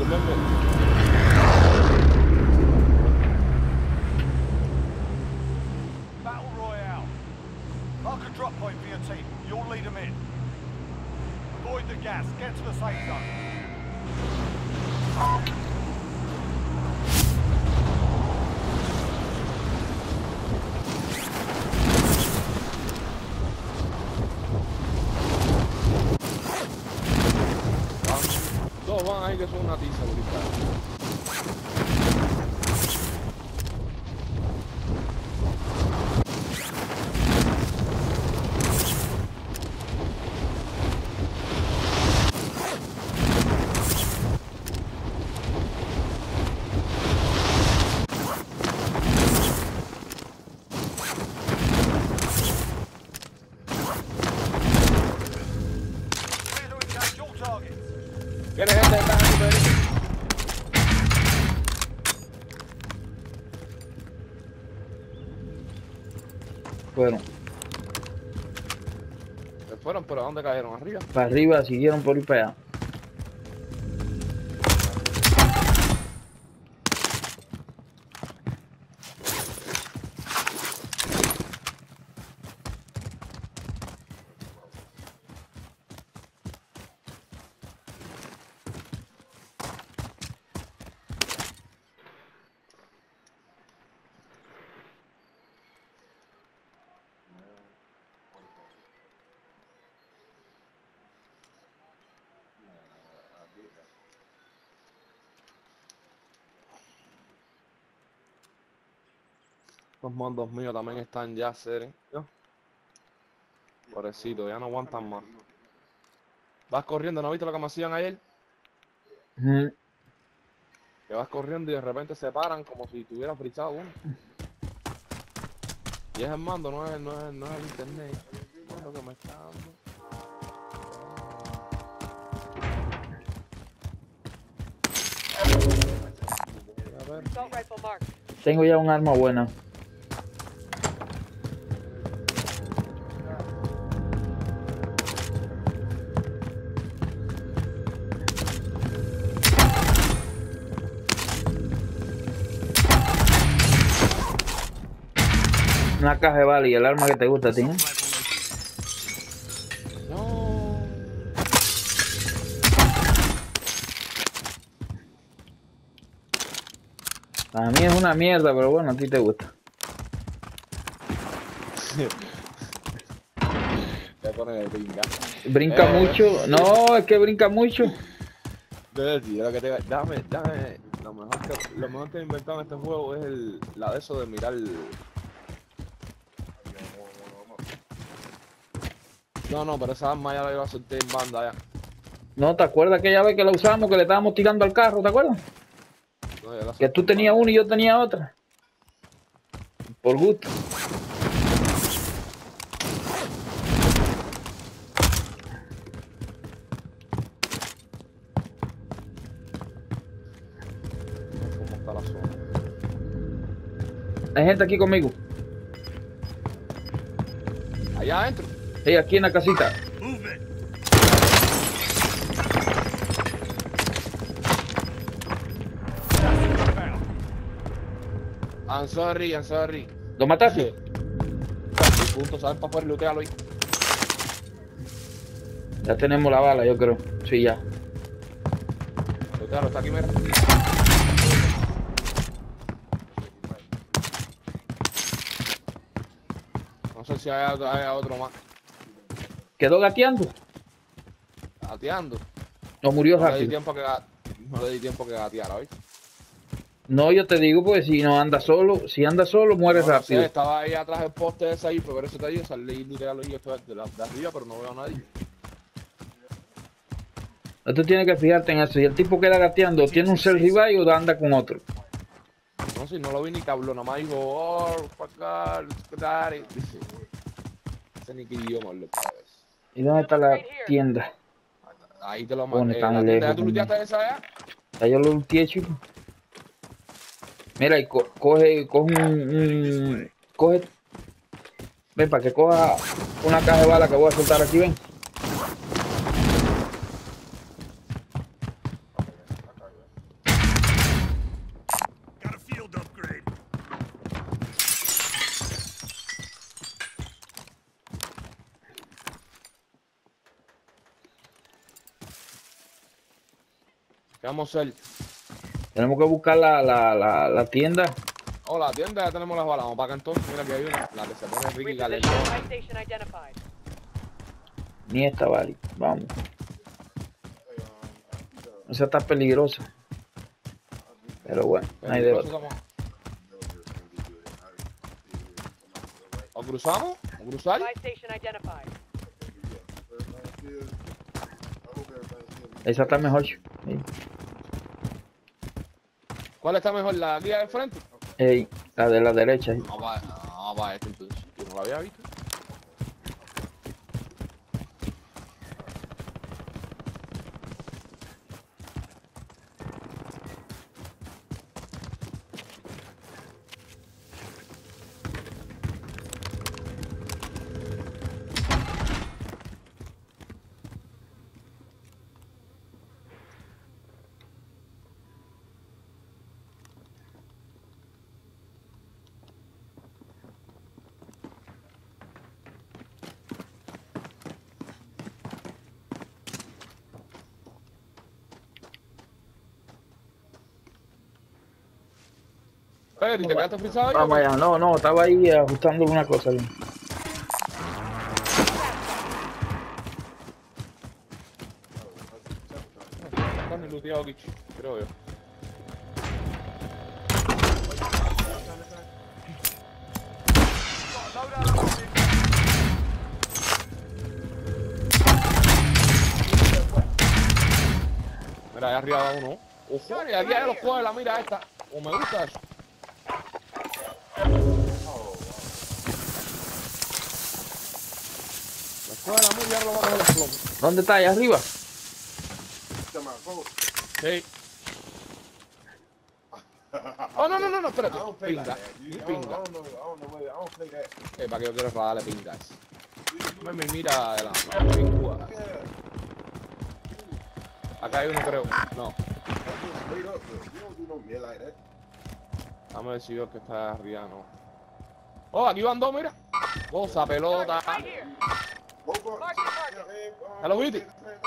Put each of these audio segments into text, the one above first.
Battle Royale. Mark a drop point for your team. You'll lead them in. Avoid the gas. Get to the safe zone. Todos van ahí que son una tiza brutal. Clear to engage all targets. ¿Quién es este que está aquí, Pedrito? Fueron Se fueron, pero ¿a dónde cayeron? ¿Arriba? para arriba, siguieron por ir para allá. Los mandos míos también están ya serios. Pobrecito, ya no aguantan más. Vas corriendo, ¿no viste lo que me hacían ayer? Ujú. Que vas corriendo y de repente se paran como si tuviera frizado uno. Y es el mando, no es el internet. No es lo que me está dando. A ver. Assault rifle marked. Tengo ya un arma buena. Una caja de bala y el arma que te gusta a ti, ¿no? No. Para mí es una mierda, pero bueno, a ti te gusta. Te pone de brinca. Brinca mucho. No, es que brinca mucho. Debe decir, lo que te dame. Lo mejor que he inventado en este juego es la de eso de mirar. No, pero esa arma ya la iba a soltar en banda ya. No, ¿te acuerdas aquella vez que la usamos, que le estábamos tirando al carro? ¿Te acuerdas? No, ya la Que tú tenías una y yo tenía otra. Por gusto. ¿Cómo está la zona? Hay gente aquí conmigo. Allá adentro. Sí, aquí en la casita. I'm sorry. ¿Lo mataste? Punto, ¿sabes? Para poder lootearlo ahí. Ya tenemos la bala, yo creo. Sí, ya. Lootearlo, está aquí, mira. No sé si hay otro más. ¿Quedó gateando? Gateando. ¿O murió No le di rápido? tiempo que gateara, ¿oíste? No, yo te digo, pues si no anda solo, si anda solo, muere No, no rápido. sé, estaba ahí atrás del poste ese ahí, pero eso te digo, salí y lootearlo y yo estoy de arriba, pero no veo a nadie. Tú tienes que fijarte en eso. Si el tipo queda gateando, tiene un self revive o anda con otro. No, si no lo vi ni que habló, nomás dijo, oh, fuck God, daddy. Dice, no sé ni qué idioma lo sabes. ¿Y dónde está la tienda? Ahí te lo Pone mandé. tan ¿La tienda lejos, tú looteaste esa allá? Ya yo lo luteé, chico. Mira, y coge coge. Ven, para que coja una caja de bala que voy a soltar aquí, ven. ¿Qué vamos a hacer? Tenemos que buscar la tienda. Oh, la tienda, ya tenemos las balas. Vamos para acá entonces. Mira que hay una. La que se pone Ricky Reposition calentón. buy station identified. Ni esta, vale. Vamos. Esa está peligrosa. Pero bueno, no hay de otra. ¿O cruzamos? ¿O cruzar? Buy station identified. Esa está mejor. Sí. ¿Cuál está mejor? ¿La guía de frente? Ey, la de la derecha. Sí. Vamos para este entonces. Yo no la había visto. Pero, ¿y te quedaste frisado ahí? Vamos allá. No, no, estaba ahí ajustando una cosa. Bien. Está mi luteado aquí, creo yo. Mira, allá arriba va uno. Ojo, y aquí hay los juegos de la mira esta. O me gusta eso. Los juegos de la mira ya lo van a coger los plomos. ¿Dónde está? Allá arriba. Sí. Oh, no, no, no, no, espérate. I don't play like Pinga. that. You, Pinga. I don't play that. ¿Para qué yo quiero darle pingas? Me mira de la pingua. Yeah. Acá hay uno, creo. No. That's just straight up, bro. You don't do no mid like that. Vamos a ver si veo que está arriba, no. Oh, aquí van dos, mira. Cosa, pelota. Right here. Go for it. Mark the target. Yeah, Hello, Witty.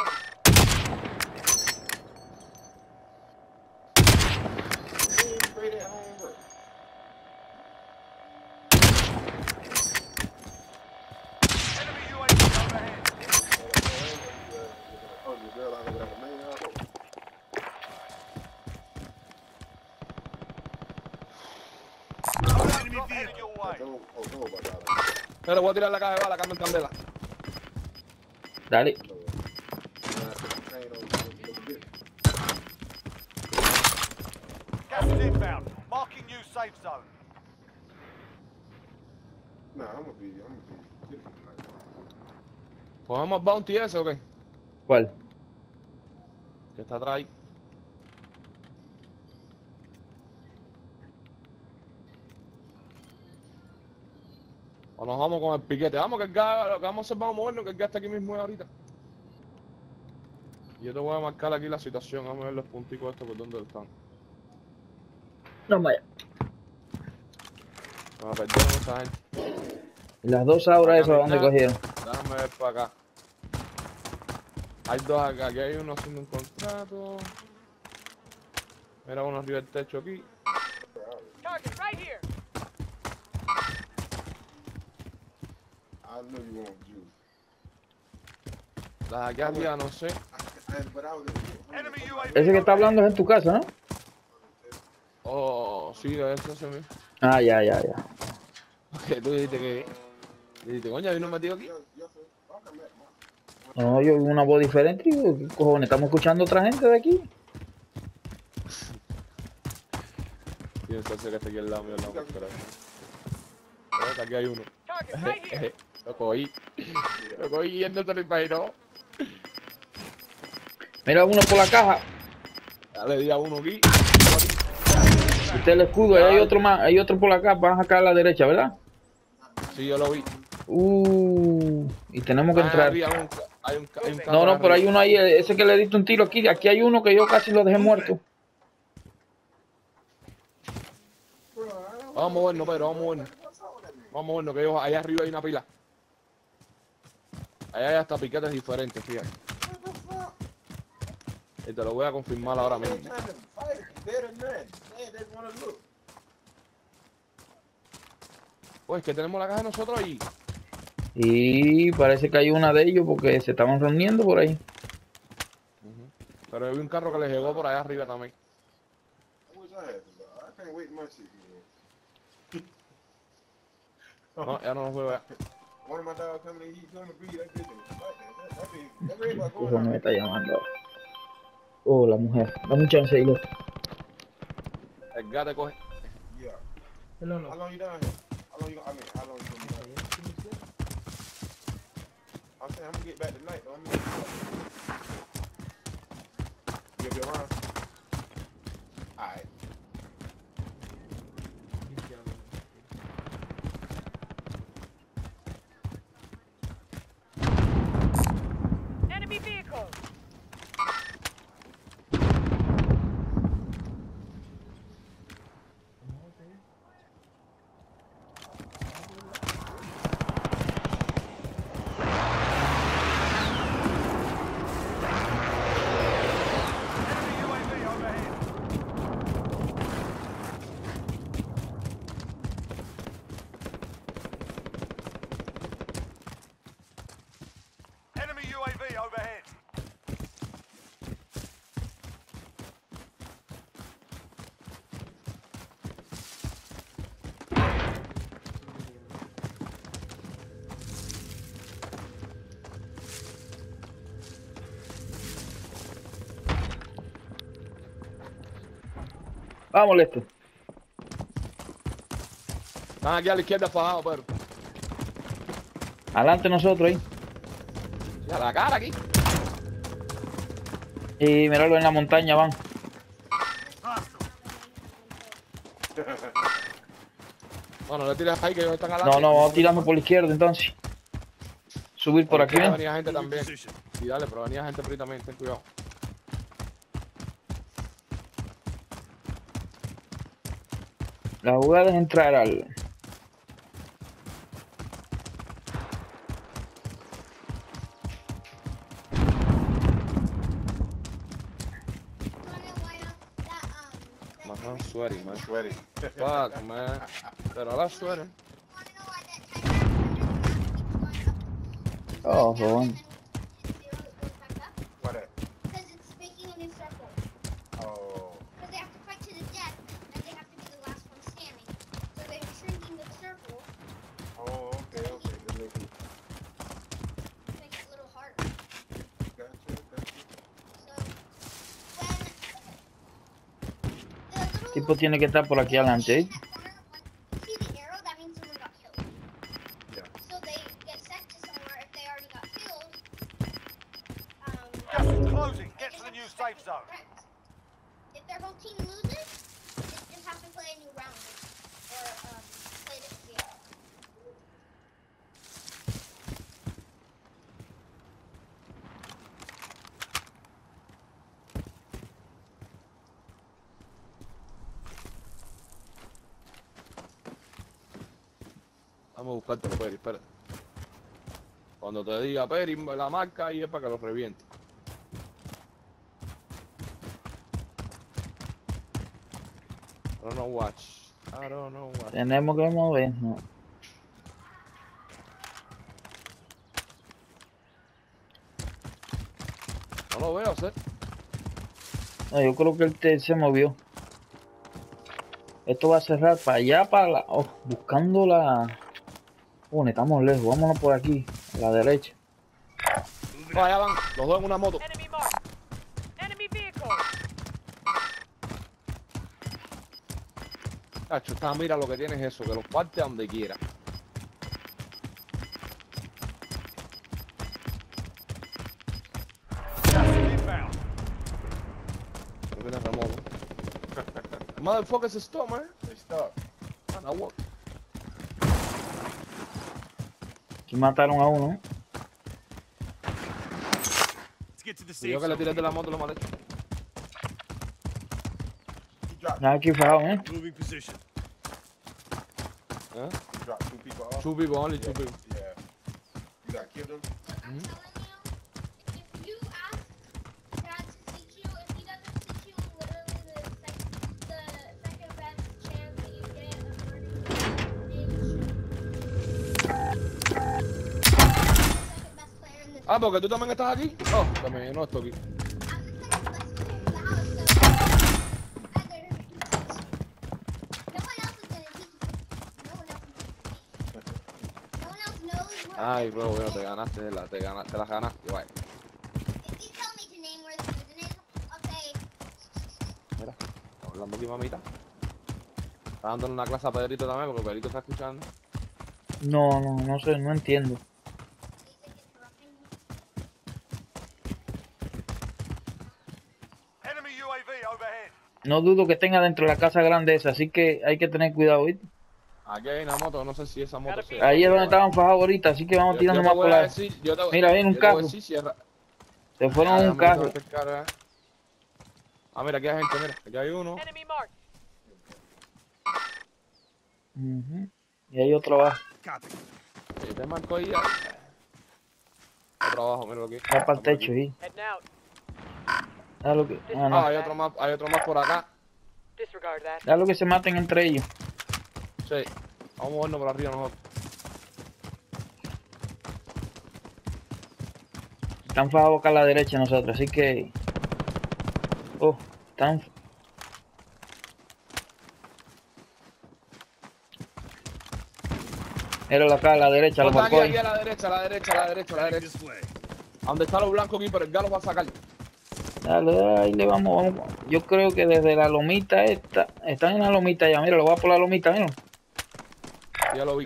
Straight at home, bro. Enemy UAV overhead. Oh, you girl out there with a man out. Drop headed your way. No, about that. Pero voy a tirar la caja de bala, cambio en candela. Dale. Gas is inbound. Marking new safe zone. Nah, I'm gonna be like, ¿Cogemos bounty ese o qué? ¿Cuál? Que está atrás ahí. O nos vamos con el piquete. Vamos, que el gas, lo que vamos a hacer, vamos a movernos, que el gas está aquí mismo ahorita. Yo te voy a marcar aquí la situación. Vamos a ver los punticos estos por dónde están. No, vaya. Nos perdieron esa gente. ¿Y las dos auras esas dónde Acá, cogieron? Déjame ver para acá. Hay dos acá. Aquí hay uno haciendo un contrato. Mira uno arriba del techo aquí. Target right here. I know you want juice. Las de aquí arriba no sé. But I was Enemy UAV Ese que está hablando es en tu casa, ¿no? Oh, sí, eso se me. Ah, ya, ya, ya. Que tú dijiste que. Dijiste, coño, ¿hay uno metido aquí? No, yo oigo una voz diferente y digo, ¿qué cojones? ¿Estamos escuchando otra gente de aquí? Sí, entonces que está aquí al lado mío, al lado mío, espera. Espérate, aquí hay uno. Target right here. Lo cogí. Lo cogí y él no se lo imaginó. Mira uno por la caja. Ya le di a uno aquí. Este es el escudo, ahí hay otro más, hay otro por acá, van acá a la derecha, ¿verdad? Sí, yo lo vi. Y tenemos que Ah, entrar. arriba hay un carro No, no, pero hay arriba. uno ahí, ese que le diste un tiro aquí. Aquí hay uno que yo casi lo dejé muerto. Vamos a movernos, Pedro, vamos a movernos. Vamos a movernos, que ellos, allá arriba hay una pila. Allá hay hasta piquetes diferentes, fíjate. Y te lo voy a confirmar ahora mismo. They're trying to fight. They're the none. They want to look. Pues que tenemos la caja nosotros ahí. Y parece que hay una de ellos porque se estaban reuniendo por ahí. Pero hay un carro que le llegó por allá arriba también. I wish I had them, but I can't wait my shit. No, ya no nos veo ya. One of my dogs coming in, he's gonna breed that bitch. That red boy Hijo going me on. está llamando. Oh, la mujer. Dame un chance ahí, loco. El gato coge. Yeah. Hello, How long you down here? How long you? I mean, how long you gonna be down here? I'm saying I'm gonna get back tonight though. You'll be around. All right. Enemy vehicle. Enemy UAV overhead. Enemy UAV overhead. Vamos, Lester. Están aquí a la izquierda fajados, pero. Adelante nosotros ahí. Y a la cara aquí. Y mirarlo en la montaña, van. Bueno, le tiras ahí que ellos están adelante. No, no, vamos tirando por la izquierda entonces. Subir por aquí, ven. Venía gente también. Y dale, pero venía gente por ahí también, ten cuidado. La jugada es entrar al... Man, sweaty, man. Sweaty. Fuck, man. Pero ahora sweaty. Oh, joder. What that? Because it's making a new circle. Oh. Because they have to fight to the death, and they have to be the last one standing. So they're shrinking the circle Oh, okay, okay. Good looking. to make it a little harder. Gotcha, gotcha. So when the little El tipo tiene que estar por aquí adelante, ¿eh? in that corner, when you see the arrow, that means someone got killed. Yeah. So they get sent to somewhere if they already got killed. Gas is closing. they Get to just the have new to start safe zone. correct. If their whole team loses, they just have to play a new round or play it again. Vamos a buscártelo, Peri, espérate. Cuando te diga Peri, la marca y es para que lo reviente. I don't know watch. I don't know watch. Tenemos que mover, ¿no? No lo veo, Seth. No, yo creo que él se movió. Esto va a cerrar para allá, para la... Oh, buscando la... Oh, estamos lejos. Vámonos por aquí, a la derecha. No, allá van, los dos en una moto. Enemy marked. Enemy vehicle. Cacho, mira lo que tienes eso, que los parte a donde quiera. Gas is inbound. Creo que no es remoto. Motherfuckers stop, man. They stop. Man, I walk. Aquí mataron a uno, ¿eh? Let's get to the Si yo que le tiré de la moto lo mal hecho. He dropped. Nada aquí fajado, ¿eh? Moving position. ¿Eh? He dropped two people off. Two people, only two people. Yeah. You got killed them? I'm telling you, if you ask Dad to teach you in Ah, porque tú también estás aquí. Oh, también no estoy aquí. Ay, bro, bueno, te ganaste, te las ganaste, vaya. Mira, hablando aquí, mamita. Está dándole una clase a Pedrito también, porque Pedrito está escuchando. No sé, no entiendo. Enemy UAV overhead. No dudo que tenga dentro de la casa grande esa, así que hay que tener cuidado, ¿viste? Aquí hay una moto, no sé si esa moto sea. Ahí es donde estaban fajados ahorita, así que vamos tirando más por la... Mira, viene un carro. Se fueron en un carro. Ah, mira, aquí hay gente, mira, aquí hay uno. Enemy marked. Y hay otro abajo. Y te marco ahí. Otro abajo, mira aquí. Va para el techo, sí. Heading out. Da lo que... no. Ah, hay otro más por acá. Disregard that. Da lo que se maten entre ellos. Sí, vamos a movernos por arriba nosotros. Están fajados acá a la derecha nosotros, así que... Oh, están... Míralo acá a la derecha, los Está aquí, balcones. aquí a la derecha, a la derecha, a la derecha, a la derecha. A donde está los blancos aquí, pero el galo va a sacar. Dale, ahí le vamos. Yo creo que desde la lomita esta... Están en la lomita ya, mira, lo va por la lomita, mira. Ya lo vi.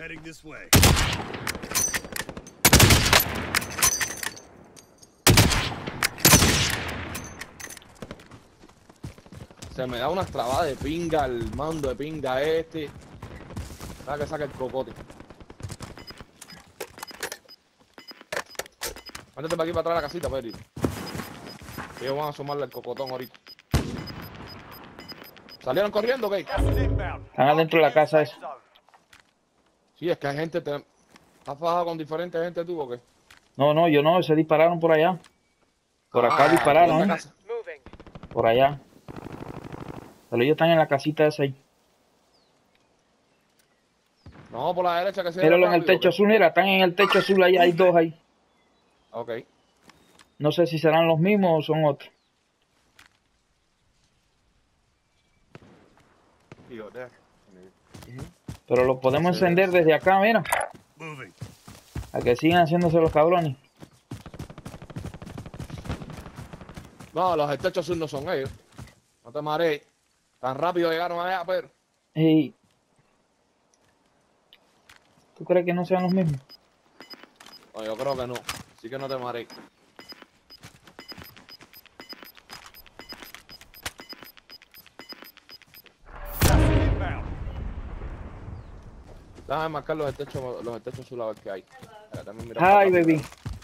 Se me da una trabada de pinga el mando de pinga este. Para que saque el cocote. Mándate para aquí para atrás de la casita, Pedro. Ellos van a sumarle el cocotón ahorita. ¿Salieron corriendo o qué? Gas is inbound. Están adentro de la casa esa. Sí, es que hay gente... ¿Estás fajado con diferentes gente tú o qué? No, yo no, se dispararon por allá. Por acá Ah, dispararon, en la ¿eh? casa. Moving. Por allá. Pero ellos están en la casita esa ahí. No, por la derecha que sea. Míralo en el techo azul, mira, están en el techo azul ahí, hay dos ahí. Ok. No sé si serán los mismos o son otros. Pero lo podemos encender desde acá, mira. A que sigan haciéndose los cabrones. No, los techos azul no son ellos. No te marees. Tan rápido llegaron allá, pero... Ey. ¿Tú crees que no sean los mismos? No, yo creo que no. Así que no te marees. Gas is inbound. Déjame marcar los techos azul a ver qué hay. También mira Ay, baby.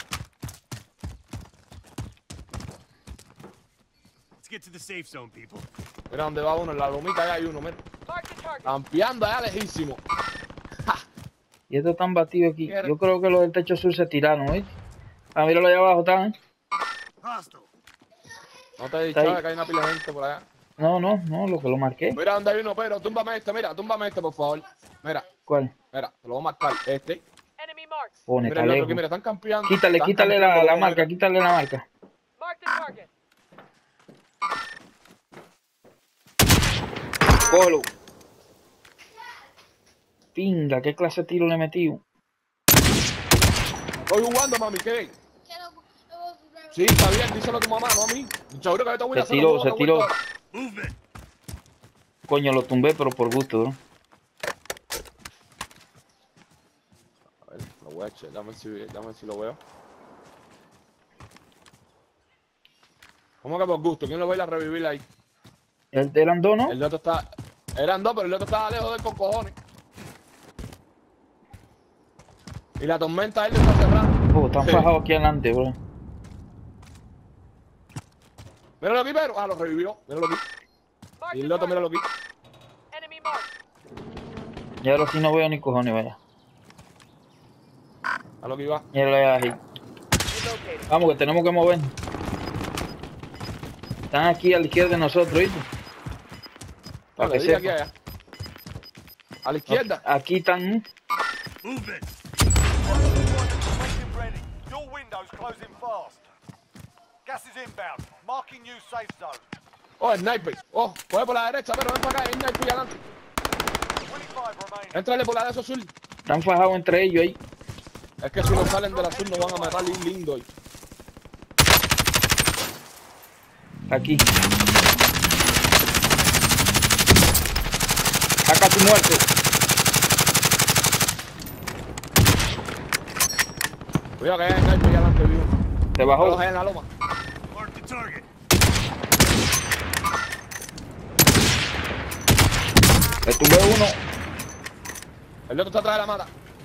Let's get to the safe zone, people. Mira dónde va uno, en la lomita allá hay uno, mira. Mark the target. Campeando allá lejísimo. Y estos están batidos aquí. Yo creo que los del techo sur se tiraron, ¿eh? Ah, míralo allá abajo, están, ¿eh? Hostile. No te he dicho Está ahí. que hay una pila de gente por allá. No, lo que lo marqué. Mira dónde hay uno, pero túmbame este, mira, túmbame este, por favor. Mira, ¿Cuál? mira, te lo voy a marcar. Este. Enemy marked. Pone, Mira está el otro lejos. aquí, mira, están campeando. Quítale Están la campeando, marca, mira. quítale la marca. Mark the target. Cógelo. Pinga, ¿qué clase de tiro le metí? Estoy jugando, mami, ¿qué? Sí, está bien, díselo a tu mamá, no a mí. Seguro que ahorita voy a hacer los Se juegos de tiró. vuelta. Movement. Coño, lo tumbé, pero por gusto, ¿no? A ver, lo voy a echar, dame si lo veo. ¿Cómo que por gusto? ¿Quién lo va a ir a revivir ahí? Eran dos, ¿no? El otro está... Eran dos, pero el otro estaba lejos de él con cojones. Y la tormenta él le está cerrando. Están Sí. fajados aquí adelante, bro. Míralo aquí, pero... Ah, lo revivió. Míralo aquí. Mark Y the el otro, target. míralo aquí. Enemy marked. Y ahora sí no veo ni cojones, vaya. A lo que iba. Míralo allá ahí. Relocating. Vamos, que tenemos que mover. Están aquí a la izquierda de nosotros, ¿viste? Para Dale, que di aquí sepa. allá. A la izquierda. Aquí están. Movement. Waiting ready. Your window's closing fast. Gas is inbound. Marking new safe zone. Oh, sniper. Oh, coge por la derecha, pero ven para acá. Hay sniper y adelante. 25 remaining. Éntrale por la de esos sur. Están fajados entre ellos ahí. Es que si no salen del azul nos van a matar lindo hoy. Aquí. Está casi muerto. Cuidado que hay sniper y adelante, vivo. Se bajó. Los hay en la loma. Mark the target. Le tumbé uno. El otro está atrás de la mata.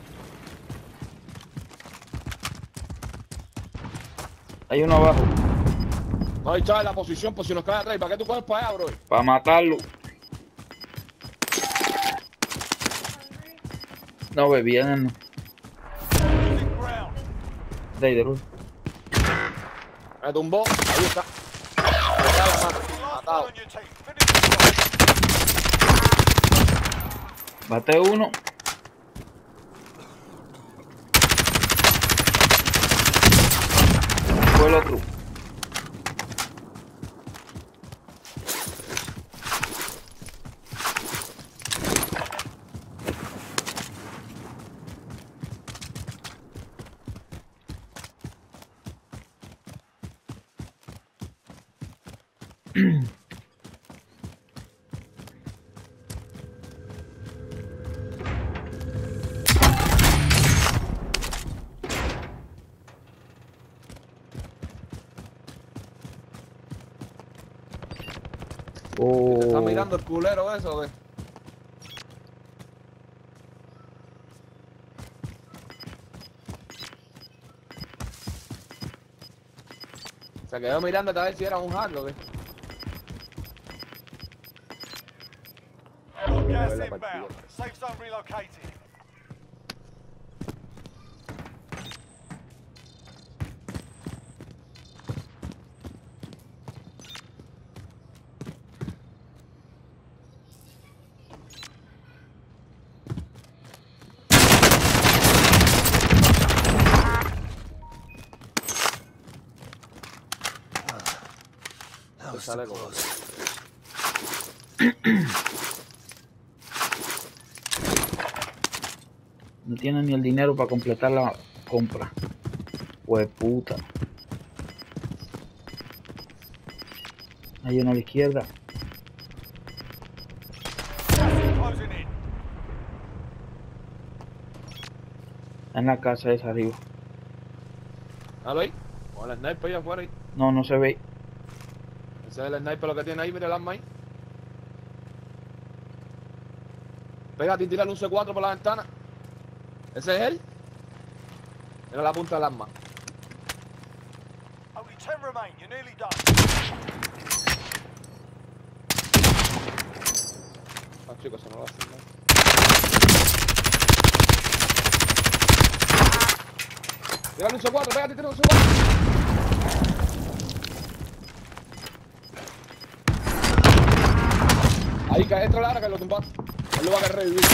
Hay uno abajo. No hay chaval en la posición por si nos cae atrás. ¿Para qué tú coges para allá, bro? Para matarlo. No, bebían. Losing ground. De ahí, de luz. Me tumbó. Ahí está. Está la mata. Last Matado. one on your team. Finish the job. Bate uno. Fue el otro. ¿Te está mirando el culero eso, ve? Se quedó mirando a ver si era un hack, ve. Gas la inbound. partida. Safe zone relocated. Te sale como- No tienen ni el dinero para completar la compra. Pues puta. Hay uno a la izquierda. Closing in. Está en la casa esa arriba. Dalo ahí. Con el sniper allá afuera ahí. No, no se ve. Ese es el sniper lo que tiene ahí, mire el arma ahí. Pégate y tírale un C4 por la ventana. ¿Ese es él? Mira la punta del arma. Only 10 remain. You're nearly done. Ah, chicos, se no va a hacer nada. Tírale un C4, pégate y tírale un C4. Ahí cae entra Lara que lo tumbaste. Él lo va a querer revivir.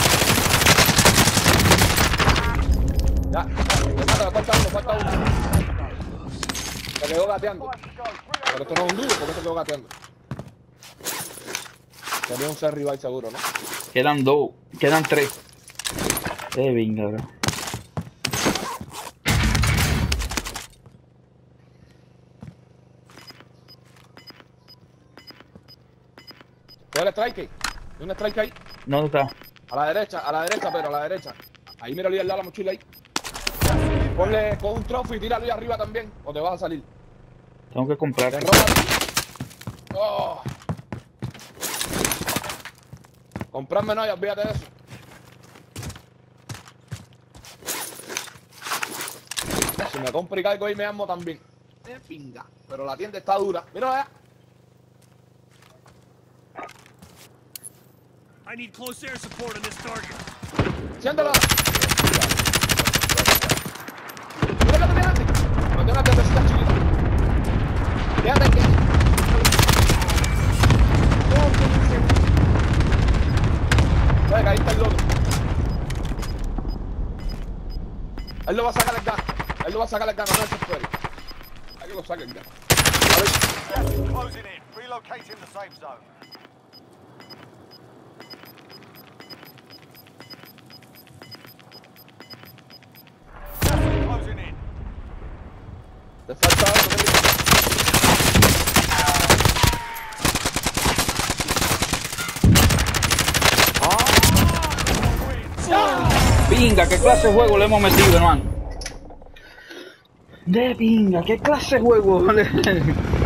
Ya, falta uno. Se quedó gateando. Pero esto no es un duro, porque se quedó gateando. Tenía un ser rival seguro, ¿no? Quedan dos. Quedan tres. Venga, bro. ¿Cuál es el strike? ¿Hay un strike ahí? ¿Dónde está? A la derecha, pero a la derecha. Ahí mira Luis al lado de la mochila ahí. Ponle con un trofeo y tíralo ahí arriba también, o te vas a salir. Tengo que comprar. Te roba. Oh. Comprarme no y olvídate de eso. Si me compro y caigo ahí me armo también. Pinga. Pero la tienda está dura. Mira allá. I need close air support on this target. Siéntalo. Mira que te delante. No tengo una piedrecita chiquita. Fíjate que. Oye, ahí está el loco. Él lo va a sacar el gas. No se espere. que lo saquen ya. Gas is closing in. Relocating the safe zone. Gas is closing in. Te falta algo. Pinga, qué clase de juego le hemos metido, hermano. De pinga, qué clase de juego.